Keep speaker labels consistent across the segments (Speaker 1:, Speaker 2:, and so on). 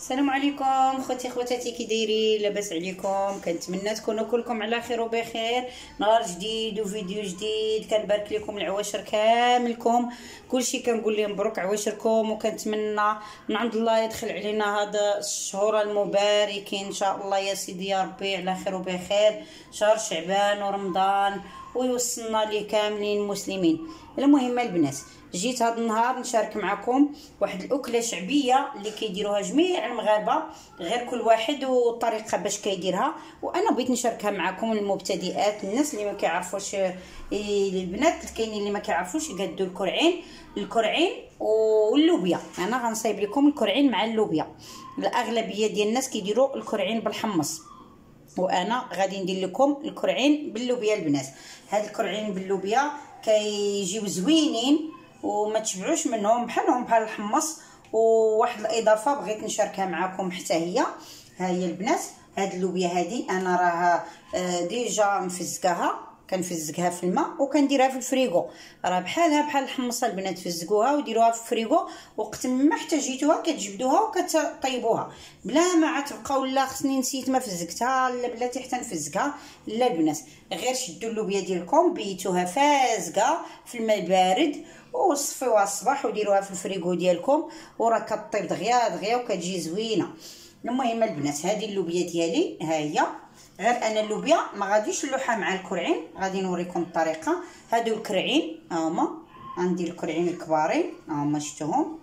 Speaker 1: السلام عليكم خوتي خواتاتي، كي دايرين؟ لاباس عليكم؟ كنتمنى تكونوا كلكم على خير وبخير. نهار جديد وفيديو جديد، كنبارك لكم العواشر كاملكم، كلشي كنقول لهم مبروك عواشركم، وكنتمنى من عند الله يدخل علينا هذا الشهور المباركين ان شاء الله يا سيدي يا ربي على خير وبخير، شهر شعبان ورمضان ويوصلنا ليه كاملين المسلمين. المهم البنات، جيت هذا النهار نشارك معكم واحد الاكله شعبيه اللي كيديروها جميع المغاربه، غير كل واحد والطريقه باش كيديرها، وانا بغيت نشاركها معكم المبتدئات، الناس اللي ما كيعرفوش. البنات كاينين اللي ما كيعرفوش يقادوا الكرعين واللوبيا. انا غنصايب لكم الكرعين مع اللوبيا. الاغلبيه ديال الناس كيديروا الكرعين بالحمص، وانا غادي ندير لكم الكرعين باللوبيا. البنات هاد الكرعين باللوبيا كيجيو زوينين وما تشبعوش منهم، بحالهم بحال الحمص. وواحد الاضافه بغيت نشاركها معكم حتى هي، ها هي البنات. هاد اللوبيا هادي انا راه ديجا مفزقاها، كنفزقها في الماء وكنديرها في الفريغو، راه بحالها بحال الحمصه. البنات فزقوها وديروها في الفريغو، وقت ما احتاجيتوها كتجبدوها وكتطيبوها بلا ما عتبقاو لا خصني نسيت ما فزقتها لا بلاتي حتى نفزقها. لا البنات، غير شدوا اللوبيا ديالكم بيتوها فازقه في الماء البارد وصفيوها الصباح وديروها في الفريغو ديالكم، وراه كطيب دغيا دغيا وكتجي زوينه. المهم البنات، هذه اللوبيا ديالي ها هي. غير انا اللوبيا ما غاديش نلوحها مع الكرعين، غادي نوريكم الطريقه. هادو الكرعين هما، غندير الكرعين الكبارين هما، شفتوهم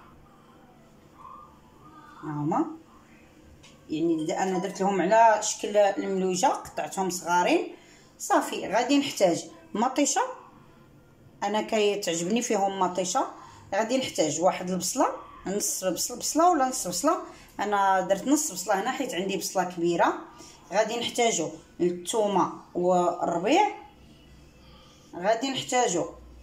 Speaker 1: هما، يعني انا درت لهم على شكل الملوجه، قطعتهم صغارين صافي. غادي نحتاج مطيشه، انا كيتعجبني فيهم مطيشه. غادي نحتاج واحد البصله، نص بصله ولا نص بصله، انا درت نص بصله هنا حيت عندي بصله كبيره. غادي نحتاجو الثومه والربيع، غادي نحتاجو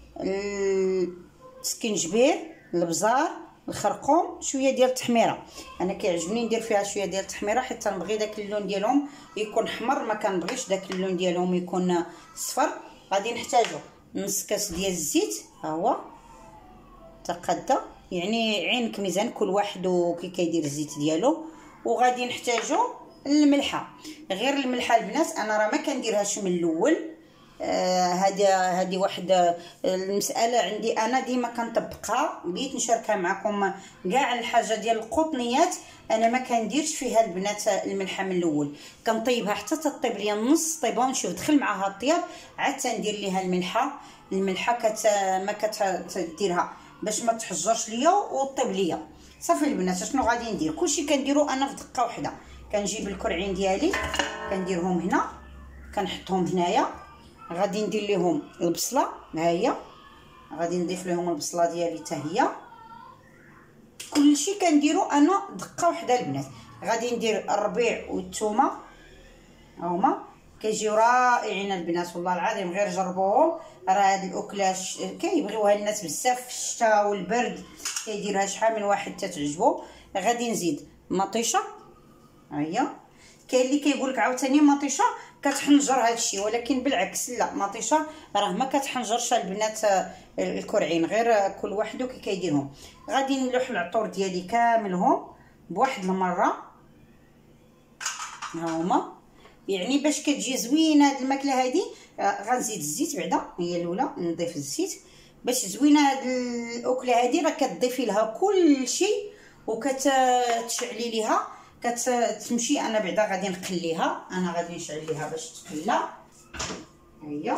Speaker 1: السكنجبير، البزار، الخرقوم، شويه ديال التحميره. انا كيعجبني ندير فيها شويه ديال التحميره حيت تنبغي داك اللون ديالهم يكون حمر، ما كنبغيش داك اللون ديالهم يكون صفر. غادي نحتاجو نص كاس ديال الزيت، ها هو تقدا، يعني عينك ميزان كل واحد وكي كيدير الزيت ديالو. وغادي نحتاجو الملحه، غير الملحه البنات انا راه ما كنديرهاش من الاول. هذه واحد المساله عندي انا ديما كنطبقها، بغيت نشاركها معكم. كاع الحاجه ديال القطنيات انا ما كنديرش فيها البنات الملحه من الاول، كنطيبها حتى تطيب ليا نص طيبه ونشوف دخل معها الطياب، عاد تندير ليها الملحه. ما كتديرها باش ما تحجرش ليا وطيب ليا صافي. البنات شنو غادي ندير؟ كلشي كنديرو انا في دقه واحده. كنجيب الكرعين ديالي كنديرهم هنا، كنحطهم هنايا. غادي ندير لهم البصله، ها هي غادي نضيف لهم البصله ديالي حتى هي. كلشي كنديرو انا دقه واحده البنات. غادي ندير الربيع والثومه، هما كيجيو رائعين البنات والله العظيم، غير جربوهم. راه هاد الاكله كيبغيوها الناس بزاف في الشتاء والبرد، كيديرها شحال من واحد تتعجبو. غادي نزيد مطيشه، ها هي. كاين اللي كيقول لك عاوتاني مطيشه كتحنجر هادشي، ولكن بالعكس لا، مطيشه راه ما كتحنجرش البنات الكرعين، غير كل واحد وكي كيديرهم. غادي نلوح العطور ديالي كاملهم بواحد المره، ها هما، يعني باش كتجي زوينه هاد الماكله هادي. غنزيد الزيت بعدا، هي الاولى نضيف الزيت باش زوينه هاد الاكله هادي. راه كتضيفي لها كل شيء وكتشعلي ليها كتمشي. انا بعدا غادي نقليها، انا غادي نشعل ليها باش تقلى. ها هي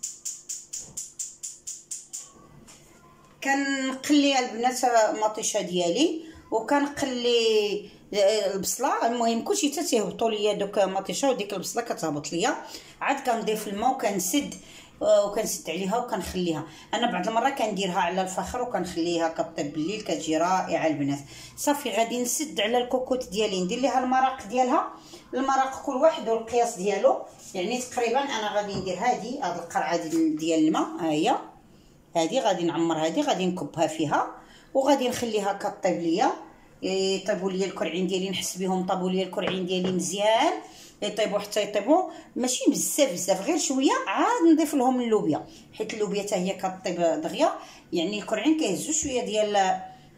Speaker 1: كنقلي البنات المطيشه ديالي وكنقلي البصله. المهم كلشي حتى تيهبطوا ليا دوك مطيشه وديك البصله كتهبط ليا، عاد كنضيف الماء وكنسد عليها وكنخليها. انا بعض المره كنديرها على الفخر وكنخليها كطيب بالليل، كتجي رائعه البنات. صافي غادي نسد على الكوكوط ديالي، ندير ليها المرق ديالها. المرق كل واحد والقياس ديالو، يعني تقريبا انا غادي ندير هاد القرعه ديال الماء، ها هي هادي غادي نعمر، هادي غادي نكبها فيها وغادي نخليها كطيب ليا. يطيبوا ليا الكرعين ديالي، نحس بهم طابوا ليا الكرعين ديالي مزيان، يطيبوا حتى يطيبوا ماشي بزاف غير شويه. عاد نضيف لهم اللوبيا، حيت اللوبيا حتى هي كطيب دغيا، يعني الكرعين كيهزوا شويه ديال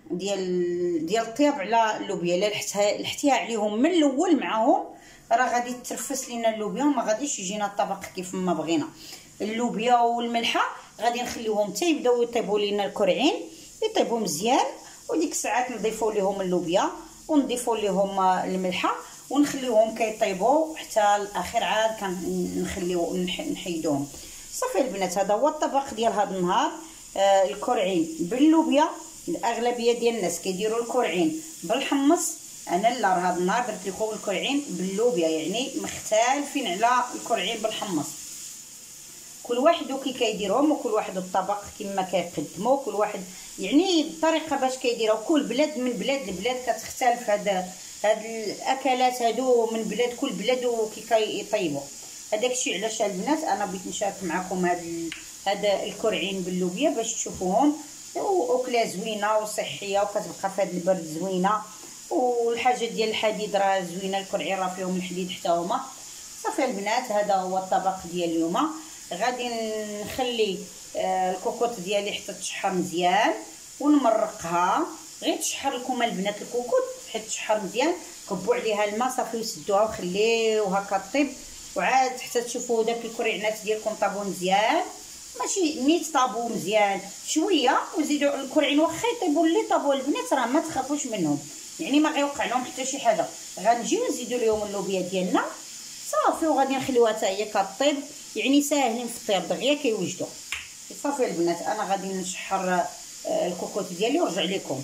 Speaker 1: ديال الطياب على اللوبيا. الا لحتيها عليهم من الاول معاهم راه غادي ترفس لينا اللوبيا وما غاديش يجينا الطبق كيف ما بغينا. اللوبيا والملحه غادي نخليوهم حتى يبداو يطيبوا لينا الكرعين، يطيبوا مزيان، وديك الساعات نضيفوا ليهم اللوبيا ونضيفوا ليهم الملحه ونخليوهم كيطيبوا حتى الاخر، عاد كنخليو نحيدوهم. صافي البنات، هذا هو الطبق ديال هذا النهار. الكرعين باللوبيا. الاغلبيه ديال الناس كيديروا الكرعين بالحمص، انا لا، راه هذا النهار درت لكم الكرعين باللوبيا، يعني مختلفين على الكرعين بالحمص. كل واحد وكي كيديرهم، وكل واحد الطبق كما كيقدموا، كل واحد يعني الطريقه باش كيديروا. كل بلاد من بلاد لبلاد كتختلف هاد الاكلات هادو، من بلاد كل بلاد وكي كيطيبوا. هذاك الشيء علاش البنات انا بغيت نشارك معكم هذا الكرعين باللوبيا باش تشوفوهم، واكله زوينه وصحيه وكتبقى في هذا البرد زوينه. والحاجه ديال الحديد راه زوينه، الكرعين راه فيهم الحديد حتى هما. صافي البنات، هذا هو الطبق ديال اليوم. غادي نخلي الكوكوط ديالي حتى تشحر مزيان ونمرقها. غير تشحر لكم البنات الكوكوط، حيت تشحر مزيان كبوا عليها الماء صافي وسدوها وخليوها كطيب، وعاد حتى تشوفوا داك الكريعنات ديالكم طابوا مزيان، ماشي نيت طابوا مزيان شويه، وزيدوا الكرعين واخا يطيبوا اللي طابوا البنات راه ما تخافوش منهم، يعني ما غيوقع لهم حتى شي حاجه. غنجيو نزيدوا لهم اللوبيا ديالنا صافي، وغادي نخليوها حتى هي كطيب، يعني ساهلين في الطياب دغيا كيوجدوا. صافي البنات، انا غادي نشحر الكوكوط ديالي ونرجع لكم.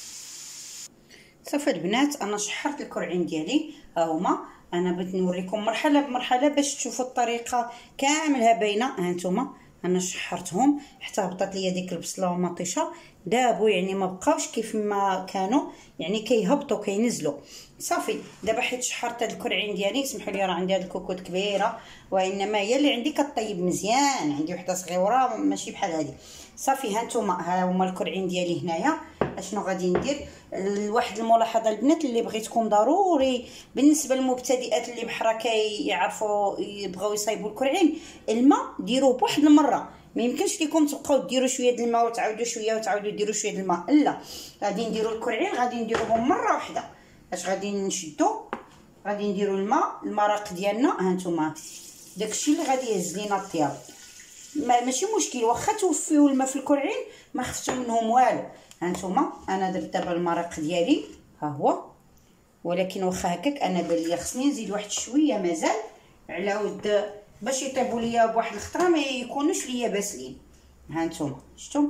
Speaker 1: صافي البنات، انا شحرت الكرعين ديالي ها هما. انا بغيت نوريكم مرحله بمرحله باش تشوفوا الطريقه كاملها باينه. ها نتوما انا شحرتهم حتى هبطت ليا ديك البصله والمطيشه، دابو يعني ما بقاوش كيف ما كانوا، يعني كيهبطوا كينزلوا. صافي دابا حيت شحرت هاد الكرعين ديالي، سمحوا لي راه عندي هاد الكوكوط كبيره، وانما هي اللي عندي كطيب مزيان، عندي وحده صغيره ماشي بحال هذه. صافي ها نتوما، ها هما الكرعين ديالي هنايا. اشنو غادي ندير؟ واحد الملاحظه البنات اللي بغيتكم ضروري بالنسبه للمبتدئات اللي بحرا كيعرفوا يبغوا يصايبوا الكرعين، الماء ديروه بواحد المره، ما يمكنش لكم تبقاو ديروا شويه د الماء وتعاودوا شويه وتعاودوا ديروا شويه د الماء، لا، غادي نديروا الكرعين غادي نديروهم مره واحده. اش غادي نشدوا؟ غادي نديروا المرق ديالنا. ها نتوما داكشي اللي غادي يهز لينا الطياب، ماشي مشكل واخا توفيو الماء في الكرعين ما خفتوا منهم والو. ها نتوما انا درت دابا المرق ديالي ها هو، ولكن واخا هكاك انا بان ليا خصني نزيد واحد شويه مازال على ود باش يطيبوا ليا بواحد الخطره ما يكونوش ليا باسلين. ها نتوما شفتوا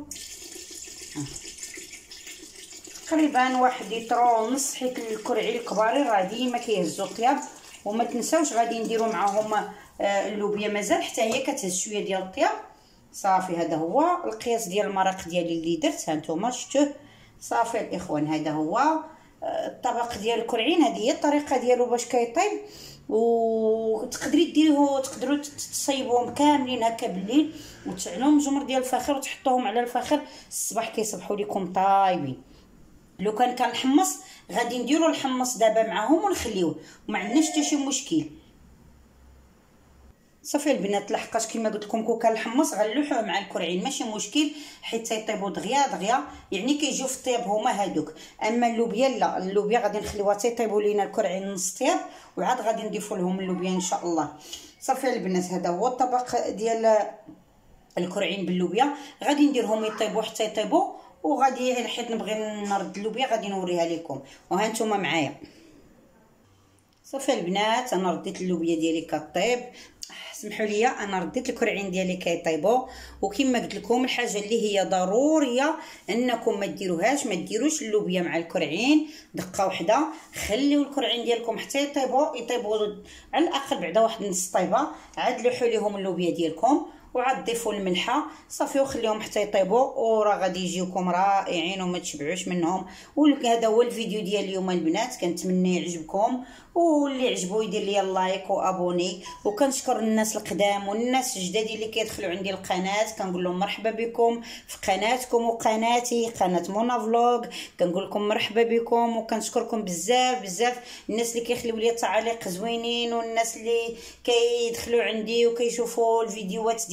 Speaker 1: تقريبا واحد لتر ونص، حيت الكرعين الكبارين راه ديما كيهزوا الطياب. وما تنساوش غادي نديروا معاهم اللوبيا مازال حتى هي كتهز شويه ديال الطياب. صافي هذا هو القياس ديال المرق ديالي اللي درت، ها نتوما شفتوه. صافي الاخوان، هذا هو الطبق ديال الكرعين، هذه هي الطريقه ديالو باش كيطيب. وتقدري ديروه، تقدروا تصيبوهم كاملين هكا بالليل وتشعلوهم جمر ديال الفخير وتحطوهم على الفخير، الصباح كيصبحوا لكم طايبين. لو كان الحمص غادي نديروا الحمص دابا معاهم ونخليوه، وما عندناش حتى شي مشكل. صافي البنات، لحقاش كما قلت لكم كون كان الحمص غنلوحوه مع الكرعين ماشي مشكل، حيت تيطيبوا دغيا يعني كيجيو في الطياب هما هادوك. اما اللوبيا لا، اللوبيا غادي نخليوها تيطيبوا لينا الكرعين نص طياب، وعاد غادي نضيفوا لهم اللوبيا ان شاء الله. صافي البنات، هذا هو الطبق ديال الكرعين باللوبيا، غادي نديرهم يطيبوا حتى يطيبوا، وغادي حيت نبغي نرد اللوبيا غادي نوريها لكم. وها نتوما معايا. صافي البنات، انا رديت اللوبيا ديالي كطيب، سمحوا لي انا رديت الكرعين ديالي كيطيبوا. وكما قلت لكم الحاجه اللي هي ضروريه انكم ما ديروش اللوبيا مع الكرعين دقه واحده، خليو الكرعين ديالكم حتى يطيبوا على الاقل بعدا واحد نص طيبه، عاد لوحوا ليهم اللوبيا ديالكم وعاد ضيفوا الملحه صافي وخليهم حتى يطيبوا، وراه غادي يجيوكم رائعين وما تشبعوش منهم. وهذا هو الفيديو ديال اليوم البنات، كنتمنى يعجبكم، واللي عجبو يدير لي اللايك وابوني. وكنشكر الناس القدام والناس الجداد اللي كيدخلوا عندي القناه، كنقول لهم مرحبا بكم في قناتكم وقناتي قناه مونا فلوغ، كنقول لكم مرحبا بكم وكنشكركم بزاف الناس اللي كيخليو لي تعاليق زوينين، والناس اللي كيدخلوا عندي وكيشوفوا الفيديوهات ديالي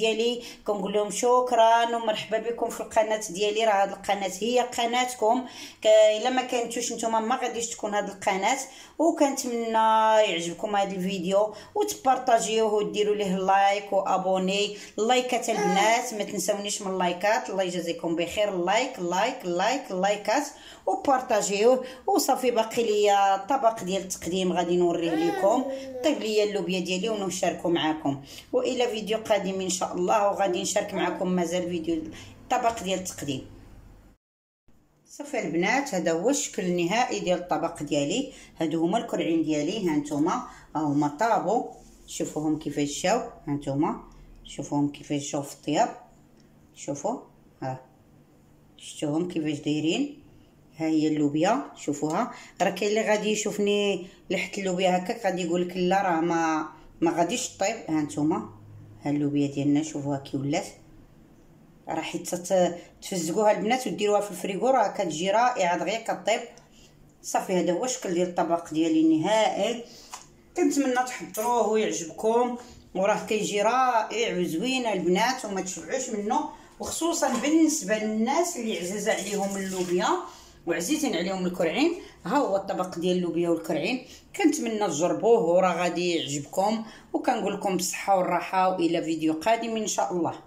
Speaker 1: ديالي كنقول لهم شكرا ومرحبا بكم في القناه ديالي. راه هذه القناه هي قناتكم، الا ما كنتوش نتوما ما غاديش تكون هذه القناه. وكنتمنى يعجبكم هذا الفيديو وتبارطاجيوه وديروا ليه لايك وابوني. اللايكات البنات ما تنساونيش من اللايكات، الله يجازيكم بخير. لايكات وبارطاجيوه. وصافي باقي ليا طبق ديال التقديم غادي نوريه لكم. طيب ليا اللوبيا ديالي ونشاركو معكم، والى فيديو قادم ان شاء الله وغادي نشارك معكم مازال فيديو الطبق ديال التقديم. صافي البنات هذا هو الشكل النهائي ديال الطبق ديالي. هادو هما الكرعين ديالي، ها نتوما هما طابو، شوفوهم كيفاش جاو، ها نتوما شوفوهم كيفاش جاو في الطياب، شوفوا ها شفتوهم كيفاش دايرين. ها هي اللوبيا شوفوها. راه كاين اللي غادي يشوفني لحت اللوبيا هكاك غادي يقول لك لا راه ما غاديش طيب. ها نتوما ها اللوبيا ديالنا شوفوها كي ولات، راه حيت تفزقوها البنات وديروها في الفريغو راه كتجي رائعه دغيا كطيب. صافي هذا هو الشكل ديال الطبق ديالي النهائي. كنتمنى تحضروه ويعجبكم، وراه كيجي رائع وزوين البنات وما تشبعوش منه، وخصوصا بالنسبه للناس اللي عزاز عليهم اللوبيا وعزيزين عليهم الكرعين. ها هو الطبق ديال اللوبيا والكرعين. كنتمنى تجربوه وراه غادي يعجبكم، وكنقول لكم بالصحه والراحه والى فيديو قادم ان شاء الله.